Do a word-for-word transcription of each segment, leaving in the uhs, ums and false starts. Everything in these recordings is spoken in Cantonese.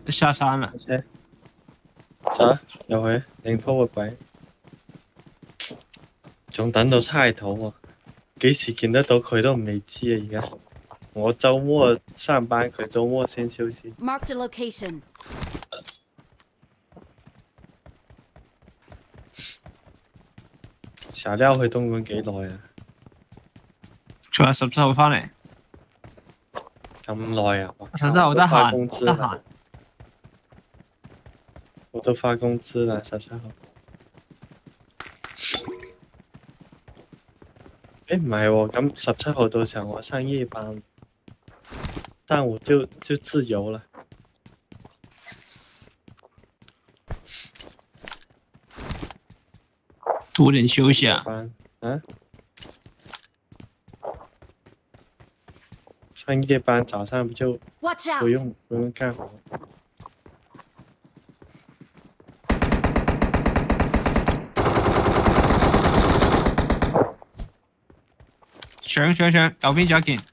下山了。 車，咋？又去領科活鬼，仲等到差頭喎，幾時見得到佢都未知啊！而家我週末上班，佢週末先休息。 Marked a location. 查撩去東莞幾耐啊？ 仲有十七號翻嚟。 咁耐啊！ 十七號得閒， 工資得閒。 我都發工資啦，十七號。誒唔係喎，咁十七號到時候我上夜班，但我就就自由了。 多點休息啊！ 啊？上夜班早上不就不用不用幹活。 上上上，右邊仲有一件。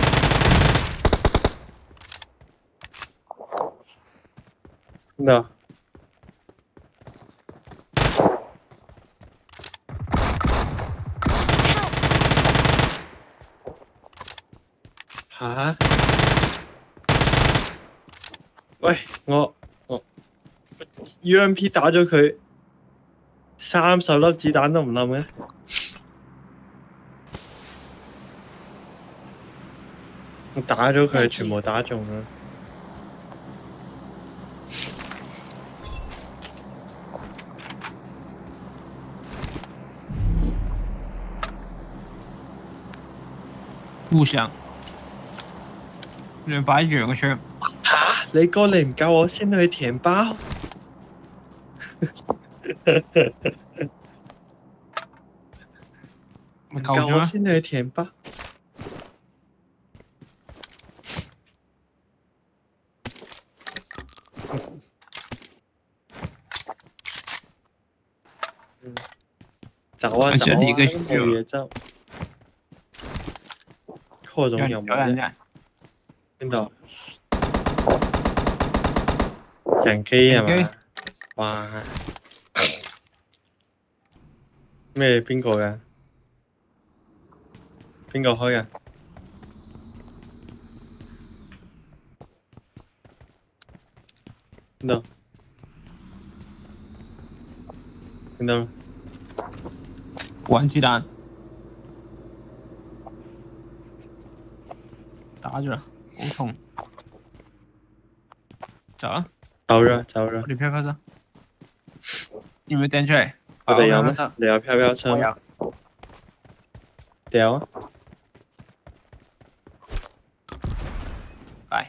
No。吓？喂，我我 U M P 打咗佢三十粒子彈都唔冧嘅。我打咗佢，全部打中啦。 互相。兩把一樣嘅槍。 嚇！你哥你唔夠我先去填包？唔夠我先去填包。走啊走啊！冇嘢走。擴容有冇啫？邊度？人機係嘛？哇！咩？邊個㗎？邊個開㗎？邊度？邊度？ 玩子彈。打住啦，好痛。走啦。 走咗，走咗。 我哋飄飄車。要唔要掟出嚟？ 我哋有咩？你有飄飄車？ 我有。 掉啊！ 係。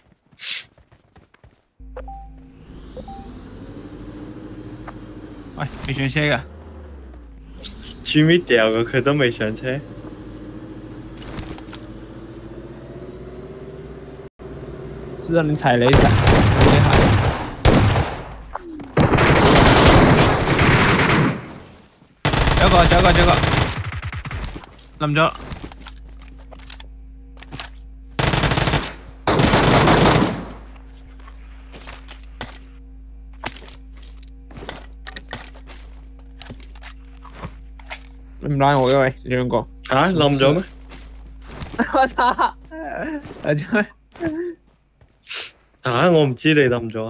喂，未上車㗎？ 最尾掉嘅佢都未上車。 是讓你踩雷踩，有點害。有個，有個，有個，冧咗。你唔拉我嘅喂，兩個。 嚇冧咗咩？ 我操！我做咩？ 啊！我唔知你冧咗啊！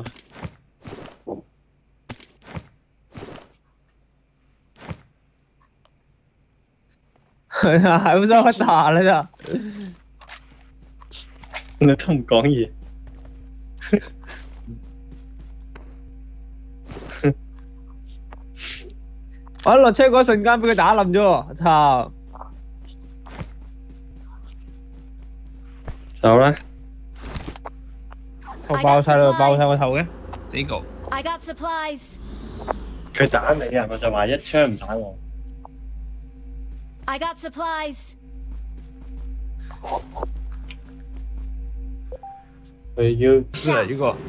係啊，係好想屈打啦咋？ 你都唔講嘢。 我一落車嗰瞬間俾佢打冧咗喎！操！ 走啦！ 頭爆晒啦，爆晒個頭嘅，死狗！ I got supplies. 佢打你啊！我就話一槍唔打我。 I got supplies. 佢要是啊，一個。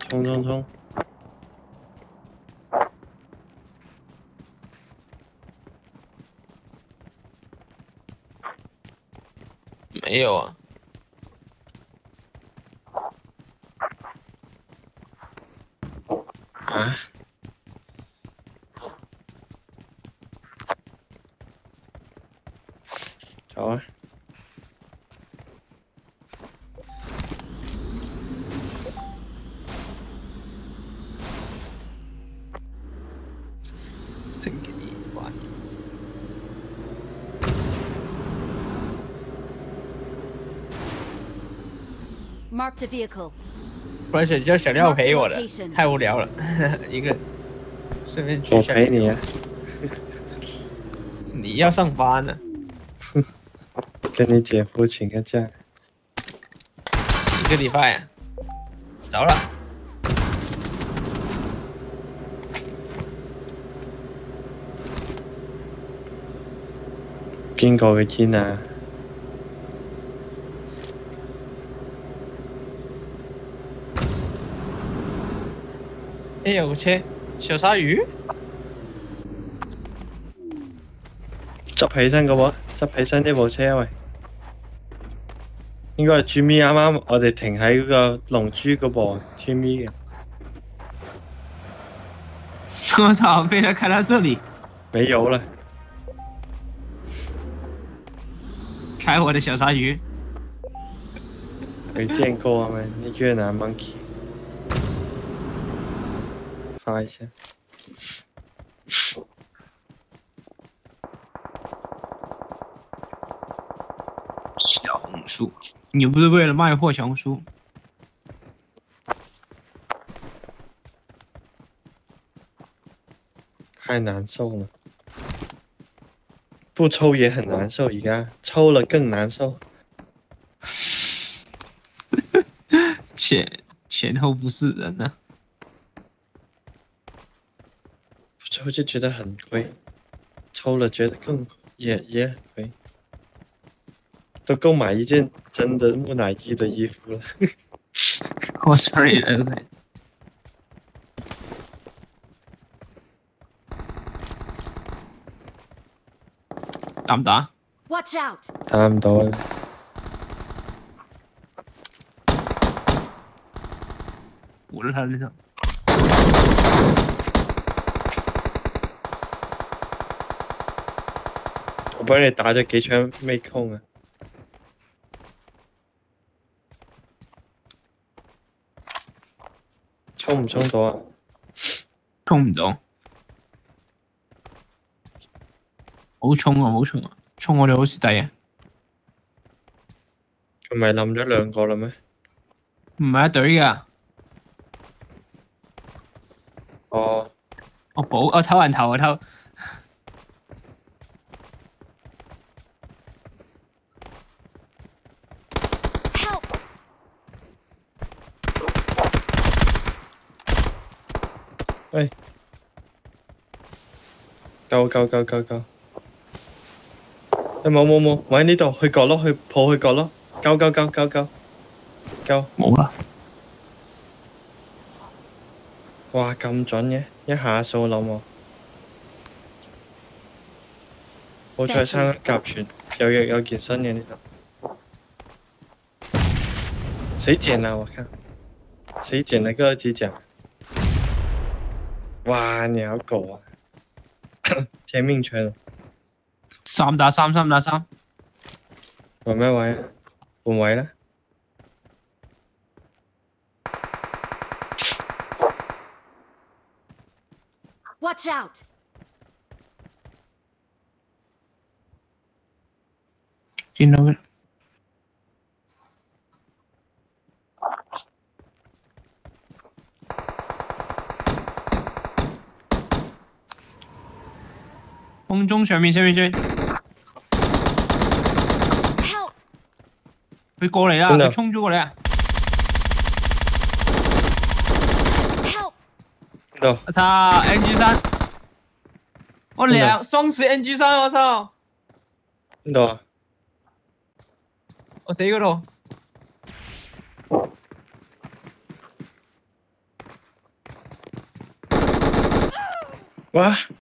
冲冲冲！ 没有啊。 啊！走啊！ 真给你玩。 Marked a vehicle. 不然叫小廖陪我的 Marked location， 太无聊了，一个人顺便去我下。 陪你啊！ 你要上班呢， 跟你姐夫请个假。 一个礼拜啊。走了。 邊個嘅煙啊？ 哎，有個車，小鯊魚。 執起身嘅喎，執起身呢部車喂，應該係豬咪啱啱我哋停喺嗰個龍珠嗰部豬咪嘅。 我操！被他開到這裡， 沒有了。 開我的小鯊魚。 沒見過啊們，那越南 monkey。發一下。 小紅書，你又不是為了賣貨小紅書？ 太難受了，不抽也很難受，而家抽了更難受。 前前後不是人啊！ 不抽就覺得很虧，抽了覺得更也也很虧。都夠買一件真的木乃伊的衣服了。 我 sorry 了。打唔打 Watch out! 打唔到啊！ 捂着他那上。 我幫你打咗幾槍未空啊！衝唔衝到啊？ 衝唔到。好衝啊！好衝啊！衝我哋好蝕底啊！ 佢咪冧咗兩個啦咩？ 唔係一隊㗎。 哦， 我補，我偷人頭，我偷。 Help! 喂，夠夠夠夠夠！誒冇冇冇，我喺呢度，去角落，去抱去角落，夠夠夠夠夠夠！ 冇啦。 哇，咁準嘅，一下掃冧我。好彩生甲醛，有有有件新嘅呢度。誰撿啊？我看，誰撿了個二級甲？哇，你好狗啊！天命圈。 三打三，三打三。 換咩位啊？換位啦！ Watch out! 見到嘅。空中上面上面上面。 Help! 佢過嚟啦！ 邊度佢衝咗過嚟啊！ Help! 邊度？ 我操 ！N G 三，我兩雙持 N G 三，我操！ 邊度啊？ 我死嗰度。 哇，